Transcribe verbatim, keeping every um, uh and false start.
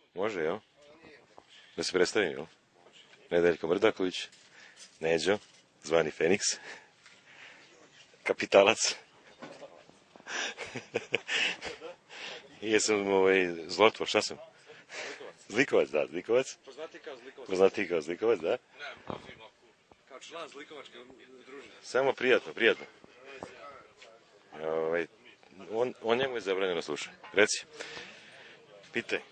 Može, jel? Da se predstavim, jel? Nedeljko Mrdaković, Neđo, zvani Feniks, kapitalac. I jesam ovaj, zlotvor, šta sam? Zlikovac, da, zlikovac. Poznati kao zlikovac. Poznati kao zlikovac, da. Ne, kao član zlikovačke družine. Samo prijatno, prijatno. Ovaj, on, on njemu je zabranjeno sluša. Reci. Pitaj.